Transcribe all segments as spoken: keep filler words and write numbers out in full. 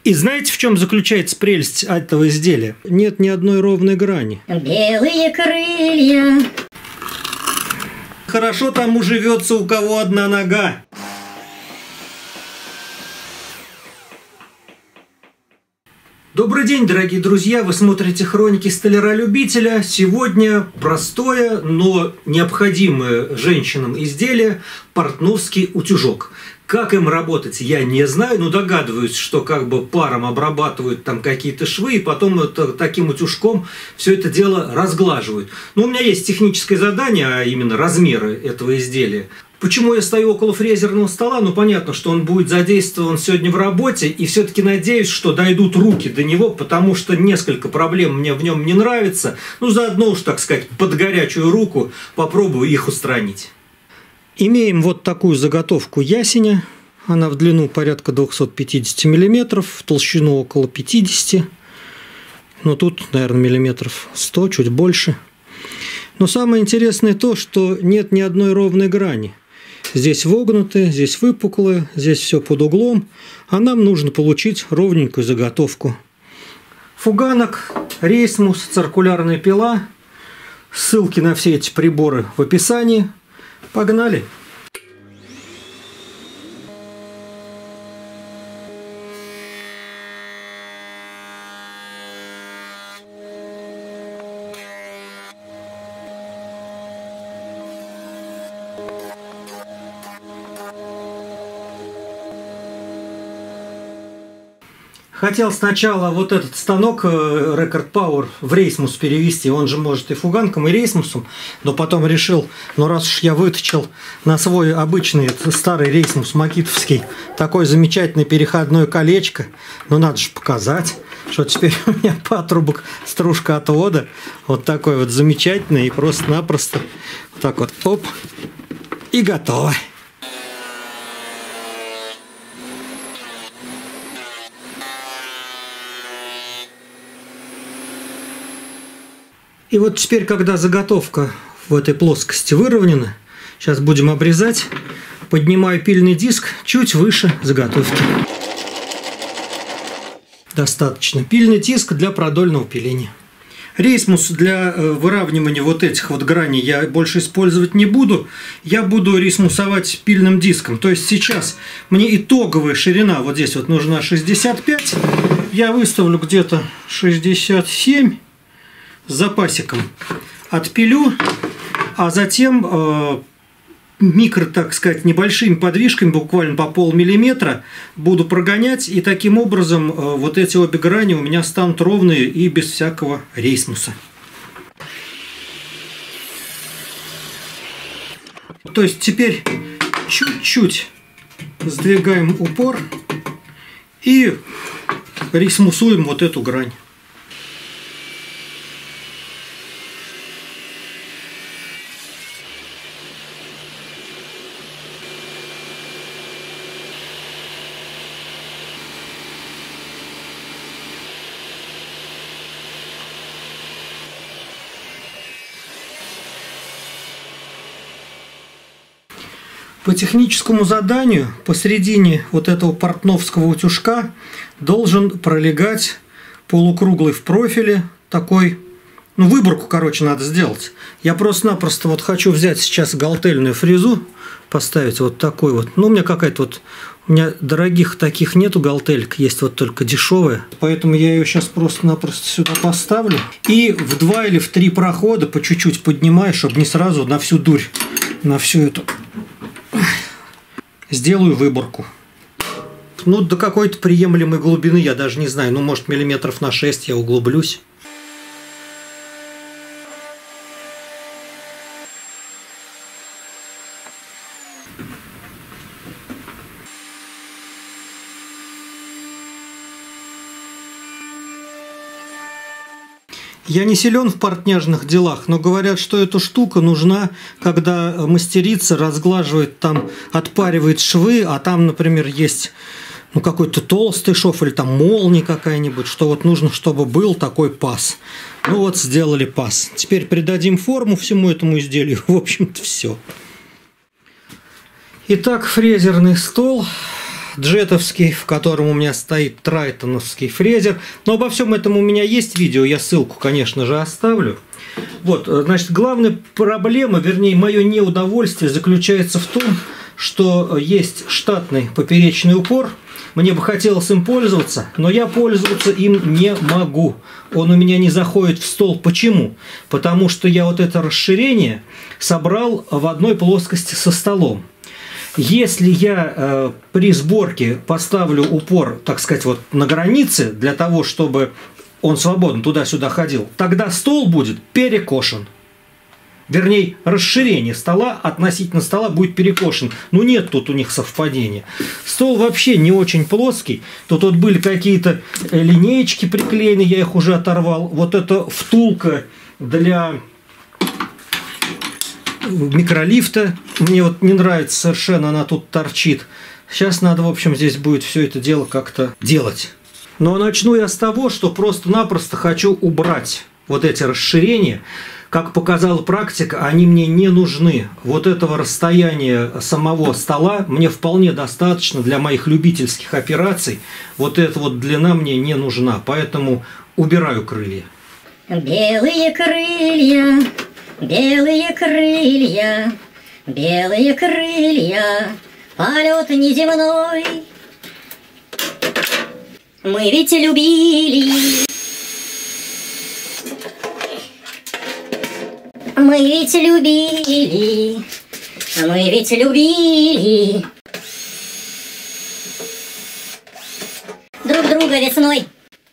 И знаете, в чем заключается прелесть этого изделия? Нет ни одной ровной грани. Белые крылья. Хорошо тому живется, у кого одна нога. Добрый день, дорогие друзья! Вы смотрите «Хроники столяра-любителя». Сегодня простое, но необходимое женщинам изделие – портновский утюжок. Как им работать, я не знаю, но догадываюсь, что как бы паром обрабатывают там какие-то швы, и потом это, таким утюжком все это дело разглаживают. Но у меня есть техническое задание, а именно размеры этого изделия. Почему я стою около фрезерного стола? Ну, понятно, что он будет задействован сегодня в работе, и все-таки надеюсь, что дойдут руки до него, потому что несколько проблем мне в нем не нравится. Ну, заодно уж, так сказать, под горячую руку попробую их устранить. Имеем вот такую заготовку ясеня. Она в длину порядка двухсот пятидесяти миллиметров, в толщину около пятидесяти. Но тут, наверное, миллиметров сто, чуть больше. Но самое интересное то, что нет ни одной ровной грани. Здесь вогнутые, здесь выпуклые, здесь все под углом. А нам нужно получить ровненькую заготовку. Фуганок, рейсмус, циркулярная пила. Ссылки на все эти приборы в описании. Погнали! Хотел сначала вот этот станок Record Power в рейсмус перевести, он же может и фуганком, и рейсмусом, но потом решил, ну раз уж я вытащил на свой обычный старый рейсмус макитовский такое замечательное переходное колечко, ну надо же показать, что теперь у меня патрубок стружка отвода, вот такой вот замечательный, и просто-напросто вот так вот, оп, и готово. И вот теперь, когда заготовка в этой плоскости выровнена, сейчас будем обрезать, поднимаю пильный диск чуть выше заготовки. Достаточно. Пильный диск для продольного пиления. Рейсмус для выравнивания вот этих вот граней я больше использовать не буду. Я буду рейсмусовать пильным диском. То есть сейчас мне итоговая ширина вот здесь вот нужна шестьдесят пять. Я выставлю где-то шестьдесят семь. С запасиком отпилю, а затем э, микро, так сказать, небольшими подвижками, буквально по полмиллиметра, буду прогонять, и таким образом э, вот эти обе грани у меня станут ровные и без всякого рейсмуса. То есть теперь чуть-чуть сдвигаем упор и рейсмусуем вот эту грань. По техническому заданию посередине вот этого портновского утюжка должен пролегать полукруглый в профиле такой, ну выборку, короче, надо сделать. Я просто-напросто вот хочу взять сейчас галтельную фрезу, поставить вот такой вот. Ну у меня какая-то вот, у меня дорогих таких нету галтелек, есть вот только дешевая. Поэтому я ее сейчас просто-напросто сюда поставлю. И в два или в три прохода по чуть-чуть поднимаю, чтобы не сразу на всю дурь, на всю эту... Сделаю выборку. Ну, до какой-то приемлемой глубины, я даже не знаю, ну, может, миллиметров на шесть я углублюсь. Я не силен в портняжных делах, но говорят, что эта штука нужна, когда мастерица разглаживает, там отпаривает швы, а там, например, есть ну, какой-то толстый шов или там молния какая-нибудь, что вот нужно, чтобы был такой паз. Ну вот, сделали паз. Теперь придадим форму всему этому изделию. В общем-то, все. Итак, фрезерный стол. джетовский, в котором у меня стоит трайтоновский фрезер. Но обо всем этом у меня есть видео, я ссылку, конечно же, оставлю. Вот, значит, главная проблема, вернее, мое неудовольствие заключается в том, что есть штатный поперечный упор. Мне бы хотелось им пользоваться, но я пользоваться им не могу. Он у меня не заходит в стол. Почему? Потому что я вот это расширение собрал в одной плоскости со столом. Если я э, при сборке поставлю упор, так сказать, вот на границе, для того, чтобы он свободно туда-сюда ходил, тогда стол будет перекошен. Вернее, расширение стола относительно стола будет перекошен. Ну, нет тут у них совпадения. Стол вообще не очень плоский. Тут вот были какие-то линеечки приклеены, я их уже оторвал. Вот эта втулка для микролифта. Мне вот не нравится совершенно, она тут торчит. Сейчас надо, в общем, здесь будет все это дело как-то делать. Но начну я с того, что просто-напросто хочу убрать вот эти расширения. Как показала практика, они мне не нужны. Вот этого расстояния самого стола мне вполне достаточно для моих любительских операций. Вот эта вот длина мне не нужна, поэтому убираю крылья. Белые крылья, белые крылья, белые крылья, полет неземной. Мы ведь любили. Мы ведь любили, мы ведь любили друг друга весной.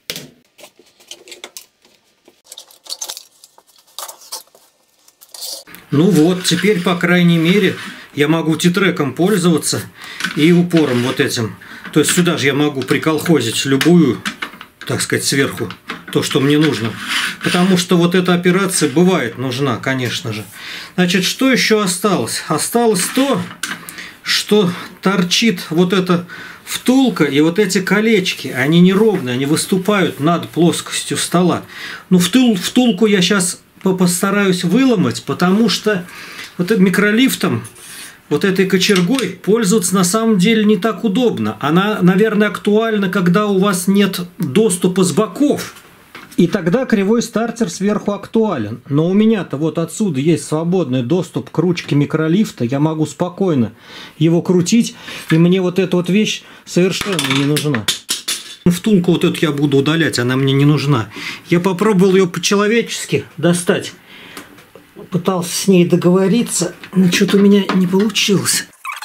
Ну вот, теперь, по крайней мере, я могу титреком пользоваться и упором вот этим. То есть сюда же я могу приколхозить любую, так сказать, сверху то, что мне нужно. Потому что вот эта операция бывает нужна, конечно же. Значит, что еще осталось? Осталось то, что торчит вот эта втулка и вот эти колечки. Они неровные, они выступают над плоскостью стола. Ну, втул, втулку я сейчас постараюсь выломать, потому что вот этим микролифтом, вот этой кочергой пользоваться на самом деле не так удобно. Она, наверное, актуальна, когда у вас нет доступа с боков. И тогда кривой стартер сверху актуален. Но у меня-то вот отсюда есть свободный доступ к ручке микролифта. Я могу спокойно его крутить. И мне вот эта вот вещь совершенно не нужна. Втулку вот эту я буду удалять, она мне не нужна. Я попробовал ее по-человечески достать. Пытался с ней договориться, но что-то у меня не получилось.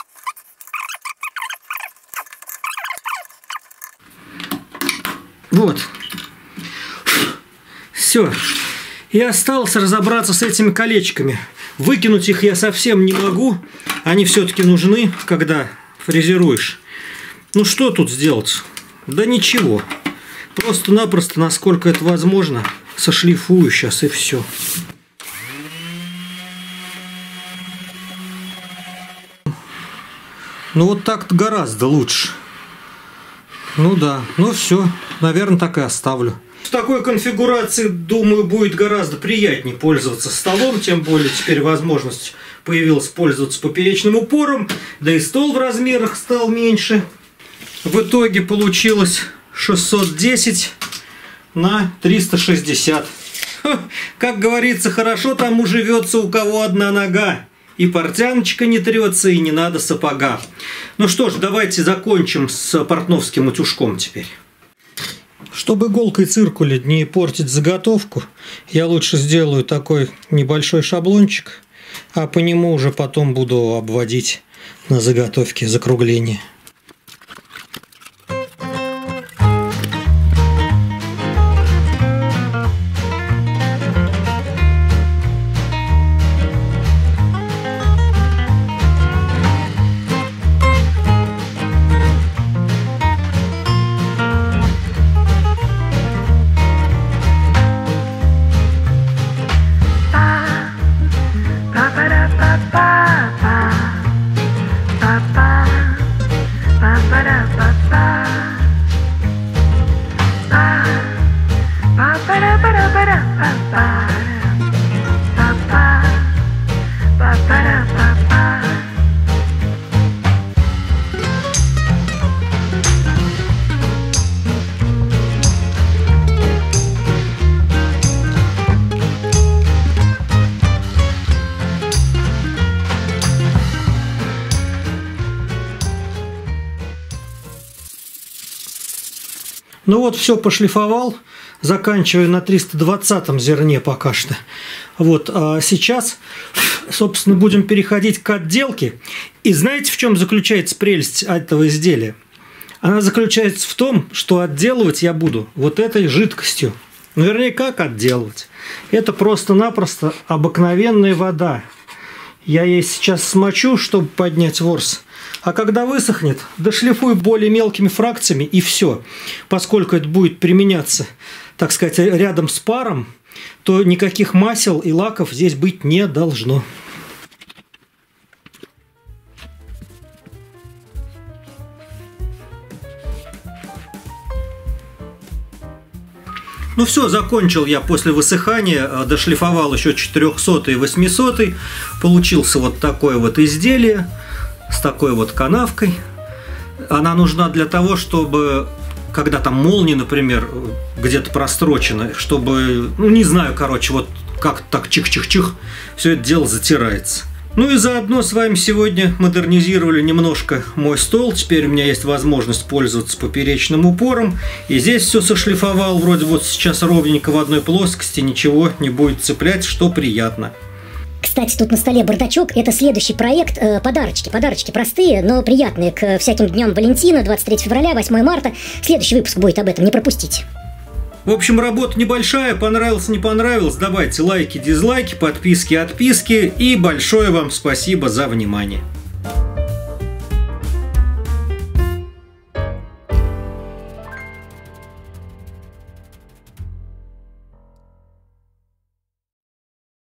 Вот. Все. И осталось разобраться с этими колечками. Выкинуть их я совсем не могу. Они все-таки нужны, когда фрезеруешь. Ну что тут сделать? Да ничего. Просто-напросто, насколько это возможно, сошлифую сейчас и все. Ну вот так-то гораздо лучше. Ну да, ну все, наверное, так и оставлю. В такой конфигурации, думаю, будет гораздо приятнее пользоваться столом, тем более теперь возможность появилась пользоваться поперечным упором, да и стол в размерах стал меньше. В итоге получилось шестьсот десять на триста шестьдесят. Ха, как говорится, хорошо тому живется, у кого одна нога. И портяночка не трется, и не надо сапога. Ну что ж, давайте закончим с портновским утюжком теперь. Чтобы иголкой циркуля не портить заготовку, я лучше сделаю такой небольшой шаблончик, а по нему уже потом буду обводить на заготовке закругление. Ну вот, все пошлифовал, заканчиваю на триста двадцатом зерне пока что. Вот, а сейчас, собственно, будем переходить к отделке. И знаете, в чем заключается прелесть этого изделия? Она заключается в том, что отделывать я буду вот этой жидкостью. Ну, вернее, как отделывать? Это просто-напросто обыкновенная вода. Я ей сейчас смочу, чтобы поднять ворс. А когда высохнет, дошлифую более мелкими фракциями, и все. Поскольку это будет применяться, так сказать, рядом с паром, то никаких масел и лаков здесь быть не должно. Ну все, закончил я после высыхания, дошлифовал еще четырехсотый и восьмисотый. Получился вот такое вот изделие с такой вот канавкой. Она нужна для того, чтобы, когда там молния, например, где-то прострочена, чтобы, ну не знаю, короче, вот как так чих-чих-чих, все это дело затирается. Ну и заодно с вами сегодня модернизировали немножко мой стол. Теперь у меня есть возможность пользоваться поперечным упором. И здесь все сошлифовал, вроде вот сейчас ровненько в одной плоскости, ничего не будет цеплять, что приятно. Кстати, тут на столе бардачок. Это следующий проект. Э, подарочки. Подарочки простые, но приятные к всяким дням Валентина, двадцать третьего февраля, восьмое марта. Следующий выпуск будет об этом, не пропустите. В общем, работа небольшая, понравилось, не понравилось, давайте лайки, дизлайки, подписки, отписки, и большое вам спасибо за внимание.